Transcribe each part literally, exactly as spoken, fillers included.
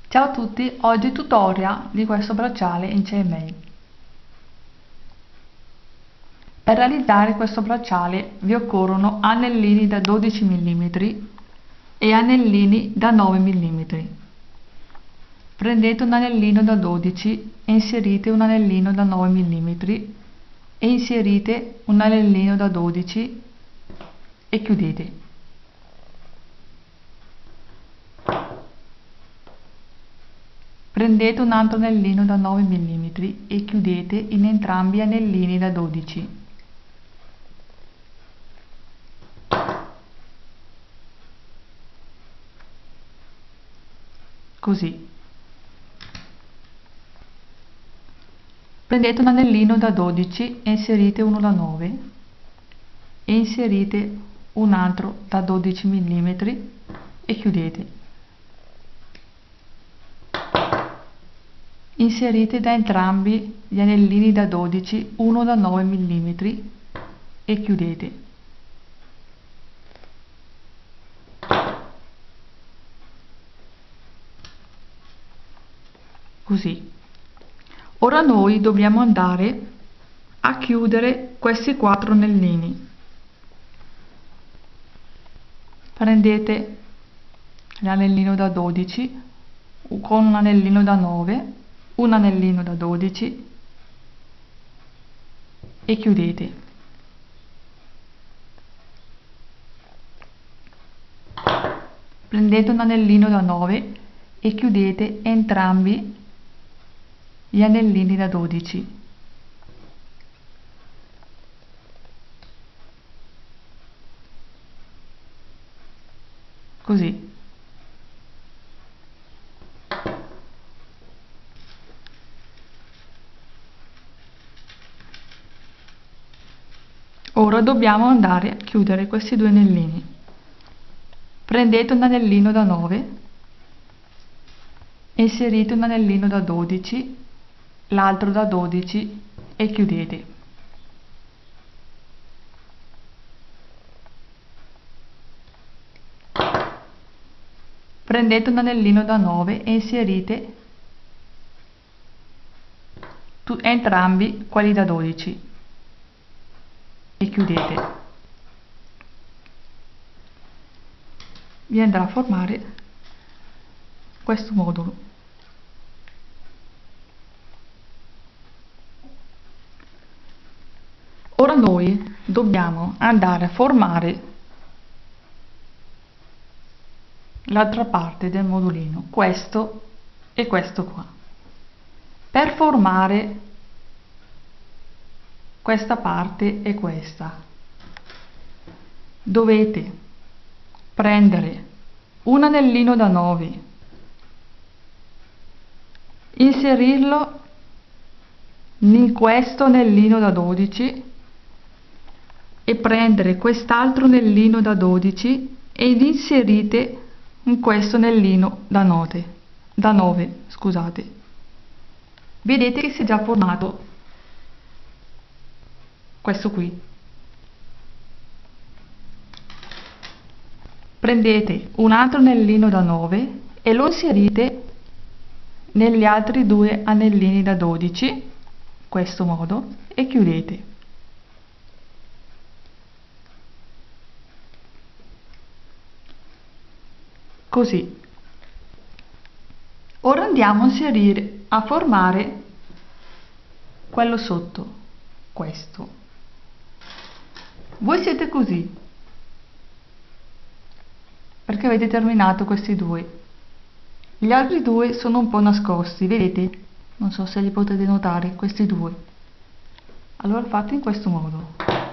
Ciao a tutti, oggi tutorial di questo bracciale in C M Y. Per realizzare questo bracciale vi occorrono anellini da dodici millimetri e anellini da nove millimetri. Prendete un anellino da dodici e inserite un anellino da nove millimetri e inserite un anellino da dodici e chiudete. Prendete un altro anellino da nove millimetri e chiudete in entrambi gli anellini da dodici. Così. Prendete un anellino da dodici e inserite uno da nove e inserite un altro da dodici millimetri e chiudete. Inserite da entrambi gli anellini da dodici uno da nove millimetri e chiudete. Così. Ora noi dobbiamo andare a chiudere questi quattro anellini. Prendete l'anellino da dodici con un anellino da nove, un anellino da dodici e chiudete. Prendete un anellino da nove e chiudete entrambi gli anellini da dodici. Così. Ora dobbiamo andare a chiudere questi due anellini. Prendete un anellino da nove, inserite un anellino da dodici, l'altro da dodici e chiudete. Prendete un anellino da nove e inserite entrambi quelli da dodici e chiudete. Vi andrà a formare questo modulo. Ora noi dobbiamo andare a formare l'altra parte del modulino, questo e questo qua. Per formare questa parte e questa dovete prendere un anellino da nove, inserirlo in questo anellino da dodici e prendere quest'altro anellino da dodici ed inserite in questo anellino da nove, da nove, scusate. Vedete che si è già formato questo qui. Prendete un altro anellino da nove e lo inserite negli altri due anellini da dodici, in questo modo, e chiudete. Così. Ora andiamo a inserire, a formare quello sotto, questo. Voi siete così, perché avete terminato questi due. Gli altri due sono un po' nascosti, vedete? Non so se li potete notare, questi due. Allora fate in questo modo.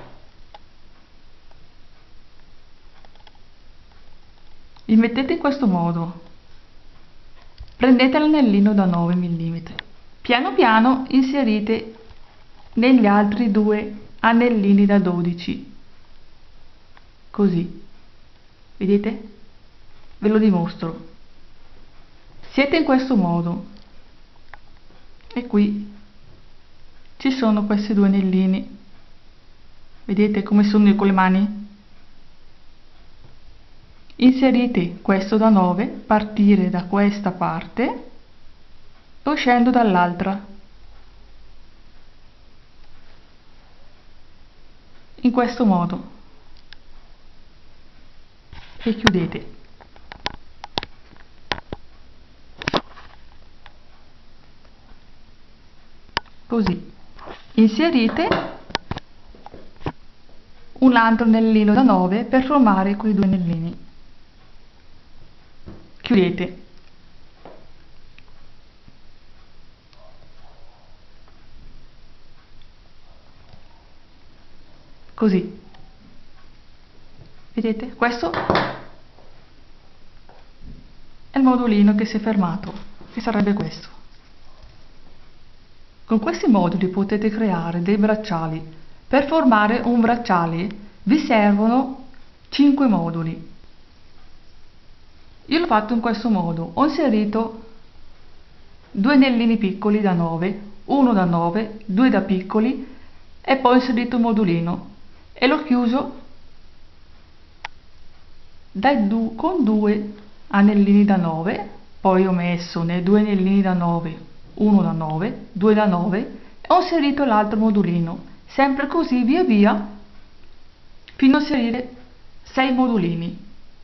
Li mettete in questo modo. Prendete l'anellino da nove millimetri. Piano piano inserite negli altri due anellini da dodici. Così. Vedete? Ve lo dimostro. Siete in questo modo. E qui ci sono questi due anellini. Vedete come sono io con le mani? Inserite questo da nove, partire da questa parte e uscendo dall'altra. In questo modo. E chiudete. Così. Inserite un altro anellino da nove per formare quei due anellini. Chiudete. Così. Vedete? Questo è il modulino che si è fermato, che sarebbe questo. Con questi moduli potete creare dei bracciali. Per formare un bracciale vi servono cinque moduli. Io l'ho fatto in questo modo. Ho inserito due anellini piccoli da nove, uno da nove, due da piccoli e poi ho inserito un modulino e l'ho chiuso dai du con due anellini da nove, poi ho messo nei due anellini da nove, uno da nove, due da nove e ho inserito l'altro modulino, sempre così via via fino a inserire sei modulini.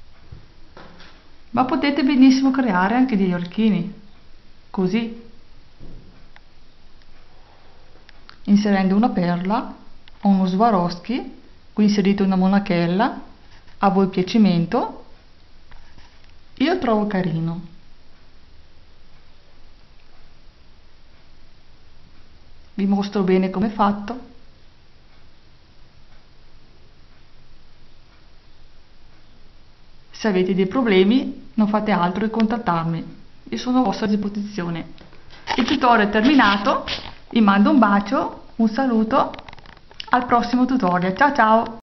Ma potete benissimo creare anche degli orecchini, così, inserendo una perla o uno Swarovski, qui inserite una monachella, a voi piacimento. Io trovo carino. Vi mostro bene come è fatto. Se avete dei problemi non fate altro che contattarmi, io sono a vostra disposizione. Il tutorial è terminato, vi mando un bacio, un saluto, al prossimo tutorial, ciao ciao!